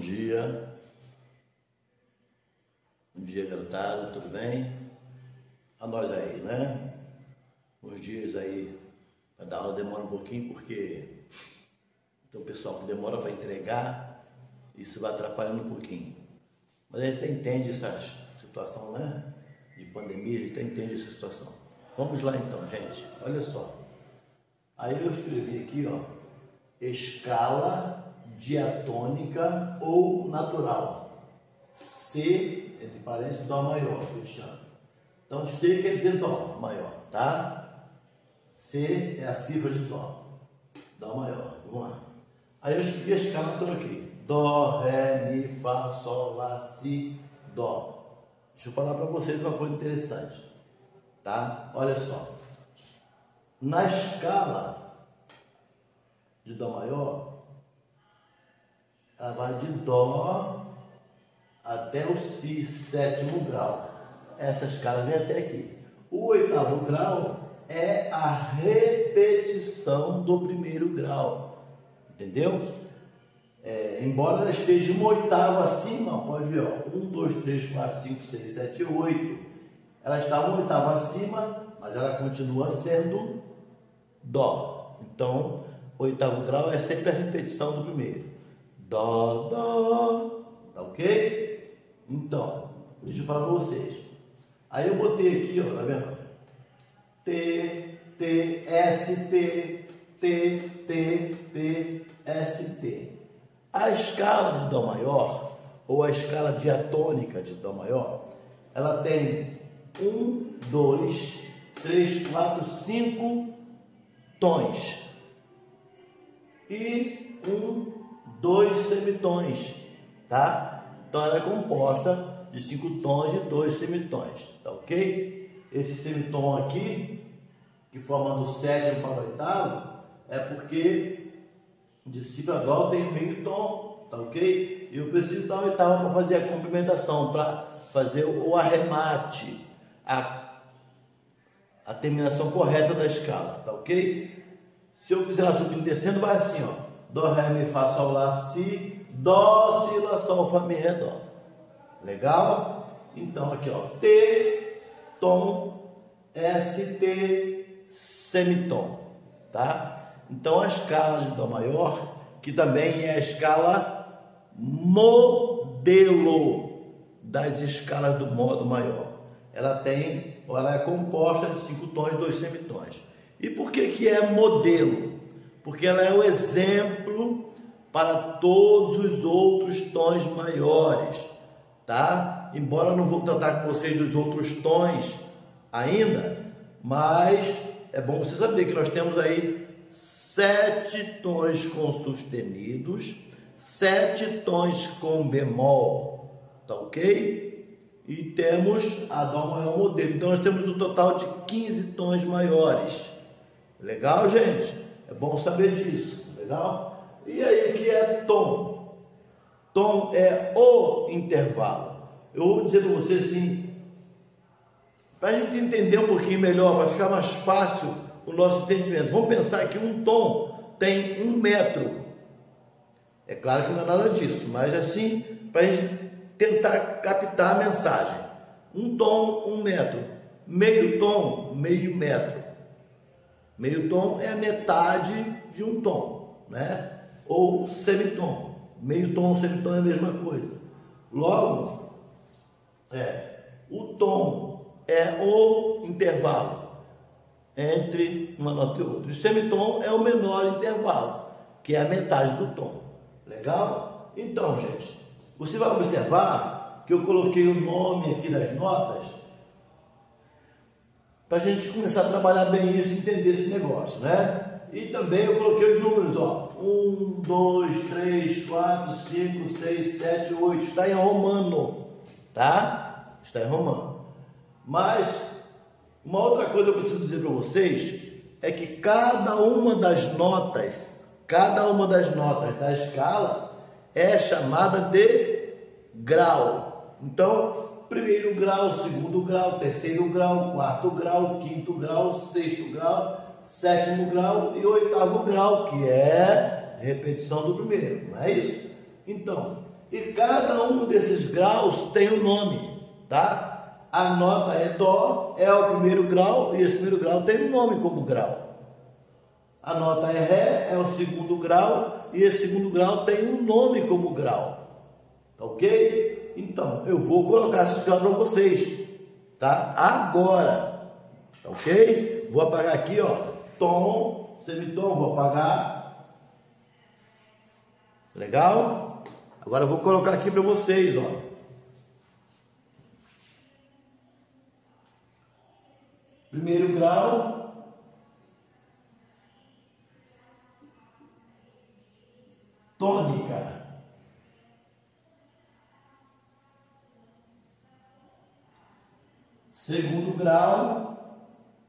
dia. Bom dia, garotada, tudo bem? A nós aí, né? Uns dias aí para dar aula demora um pouquinho, porque tem o pessoal que demora para entregar, isso vai atrapalhando um pouquinho. Mas a gente entende essa situação, né? De pandemia, a gente entende essa situação. Vamos lá então, gente, olha só. Aí eu escrevi aqui, ó, escala diatônica ou natural. C, entre parênteses, Dó maior, fechando. Então, C quer dizer Dó maior, tá? C é a cifra de Dó. Dó maior, vamos lá. Aí eu escrevi a escala, então aqui. Dó, Ré, Mi, Fá, Sol, Lá, Si, Dó. Deixa eu falar para vocês uma coisa interessante, tá? Olha só. Na escala de Dó maior, ela vai de Dó até o Si, sétimo grau. Essa escala vem até aqui. O oitavo grau é a repetição do primeiro grau. Entendeu? Embora ela esteja uma oitava acima, pode ver, ó, 1, 2, 3, 4, 5, 6, 7, 8. Ela está uma oitava acima, mas ela continua sendo Dó. Então, oitavo grau é sempre a repetição do primeiro. Dó, Dó. Tá ok? Então, deixa eu falar para vocês. Aí eu botei aqui, ó, tá vendo? T, T, S, T, T, T, T, S, T. A escala de Dó maior, ou a escala diatônica de Dó maior, ela tem 1, 2, 3, 4, 5 tons. E 1, 2 semitons, tá? Então ela é composta de 5 tons e 2 semitons, tá ok? Esse semitom aqui, que forma do sétimo para o oitavo, é porque de Si para Dó tem meio tom, tá ok? E eu preciso da oitava para fazer a complementação, para fazer o arremate, a terminação correta da escala, tá ok? Se eu fizer ela subindo e descendo, vai assim, ó. Dó, Ré, Mi, Fá, Sol, Lá, Si, Dó, Si, Lá, Sol, Fá, Mi, Ré, Dó. Legal? Então aqui, ó. T, tom, S, T, semitom, tá? Então a escala de Dó maior, que também é a escala modelo das escalas do modo maior. Ela é composta de 5 tons e 2 semitons. E por que é modelo? Porque ela é o exemplo para todos os outros tons maiores, tá? Embora eu não vou tratar com vocês dos outros tons ainda, mas é bom você saber que nós temos aí 7 tons com sustenidos, 7 tons com bemol, tá ok? E temos a Dó maior modelo. Então nós temos um total de 15 tons maiores. Legal, gente? É bom saber disso, legal? E aí, o que é tom? Tom é o intervalo. Eu vou dizer para você assim, para a gente entender um pouquinho melhor, vai ficar mais fácil o nosso entendimento. Vamos pensar que um tom tem 1 metro. É claro que não é nada disso, mas assim, para a gente tentar captar a mensagem. Um tom, 1 metro. Meio tom, meio metro. Meio tom é a metade de um tom, né? Ou semitom. Meio tom, semitom é a mesma coisa. Logo, o tom é o intervalo entre uma nota e outra. O semitom é o menor intervalo, que é a metade do tom. Legal? Então, gente, você vai observar que eu coloquei o nome aqui das notas para a gente começar a trabalhar bem isso e entender esse negócio, né? E também eu coloquei os números, ó. 1, 2, 3, 4, 5, 6, 7, 8. Está em romano, tá? Está em romano. Mas uma outra coisa que eu preciso dizer para vocês é que cada uma das notas da escala é chamada de grau. Então, primeiro grau, segundo grau, terceiro grau, quarto grau, quinto grau, sexto grau, sétimo grau e oitavo grau, que é repetição do primeiro, não é isso? Então, E cada um desses graus tem um nome, tá? A nota é Dó, é o primeiro grau, e esse primeiro grau tem um nome como grau. A nota é Ré, é o segundo grau, e esse segundo grau tem um nome como grau. Tá ok? Então, eu vou colocar esses graus para vocês, tá? Agora, tá ok? Vou apagar aqui, ó, tom, semitom, vou apagar. Legal? Agora eu vou colocar aqui para vocês, ó. Primeiro grau, tônica. Segundo grau,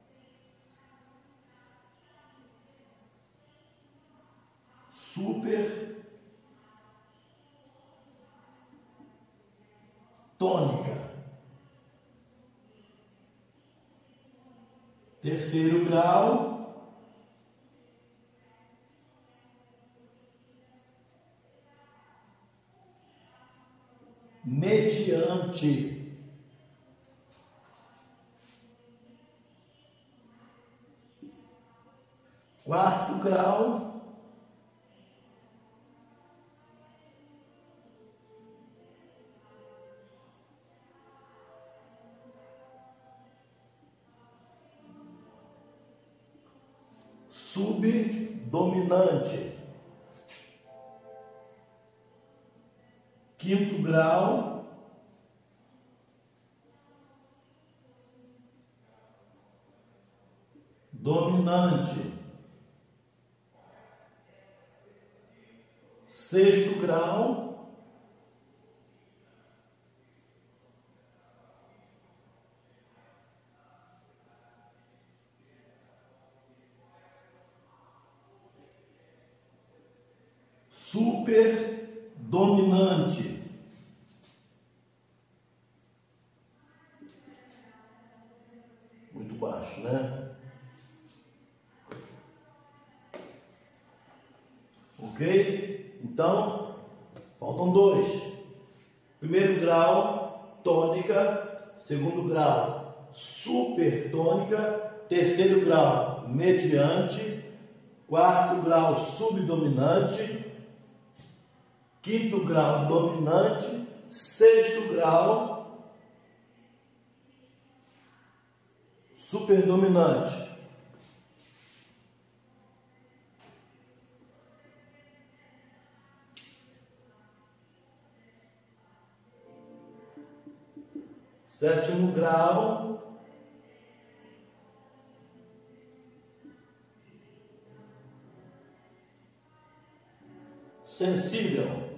super tônica. Terceiro grau, mediante. Quarto grau, subdominante. Quinto grau, dominante. Sexto grau, super dominante. Muito baixo, né? Ok? Então, faltam dois. Primeiro grau, tônica. Segundo grau, supertônica. Terceiro grau, mediante. Quarto grau, subdominante. Quinto grau, dominante. Sexto grau, superdominante. Sétimo grau, sensível.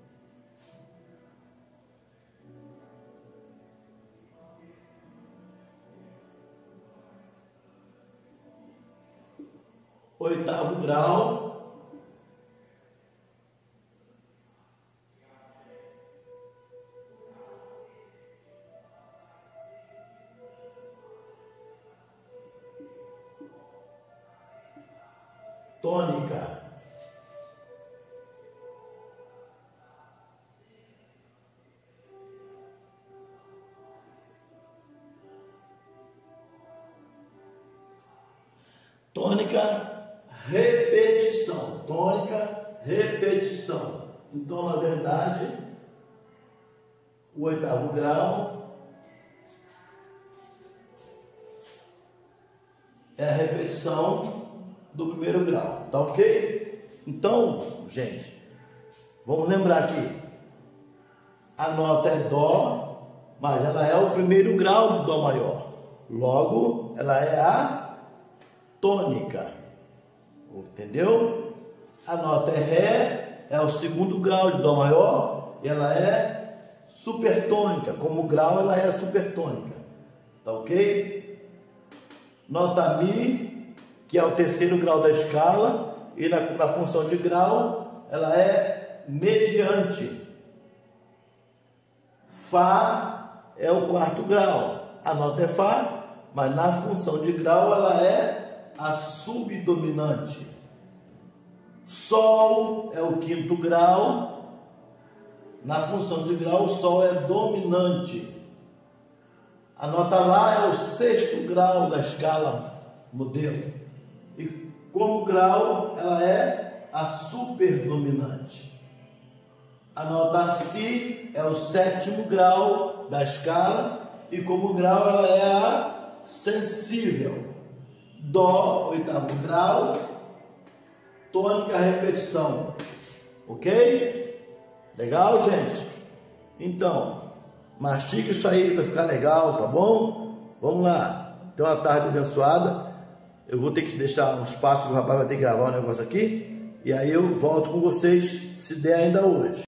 Oitavo grau, tônica. Tônica, repetição. Tônica, repetição. Então, na verdade, o oitavo grau é a repetição do primeiro grau, tá ok? Então, gente, vamos lembrar aqui, a nota é Dó, mas ela é o primeiro grau de Dó maior, logo, ela é a tônica, entendeu? A nota é Ré, é o segundo grau de Dó maior, e ela é supertônica, como grau ela é supertônica, tá ok? Nota Mi, que é o terceiro grau da escala, e na função de grau, ela é mediante. Fá é o quarto grau. A nota é Fá, mas na função de grau, ela é a subdominante. Sol é o quinto grau, Na função de grau, o Sol é dominante. A nota Lá é o 6º grau da escala modelo. E como grau, ela é a superdominante. A nota Si é o 7º grau da escala. E como grau, ela é a sensível. Dó, 8º grau. Tônica, repetição. Ok? Legal, gente? Então, mastiga isso aí para ficar legal, tá bom? Vamos lá. Então, uma tarde abençoada. Eu vou ter que deixar um espaço que o rapaz vai ter que gravar um negócio aqui. E aí eu volto com vocês, se der ainda hoje.